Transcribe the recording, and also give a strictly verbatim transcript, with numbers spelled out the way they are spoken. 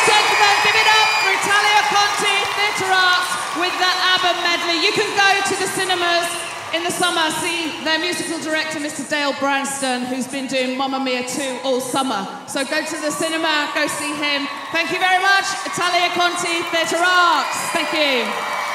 gentlemen, give it up for Italia Conti Theatre Arts with the Abba Medley. You can go to the cinemas in the summer, see their musical director, Mister Dale Branston, who's been doing Mamma Mia two all summer. So go to the cinema, go see him. Thank you very much, Italia Conti Theatre Arts. Thank you.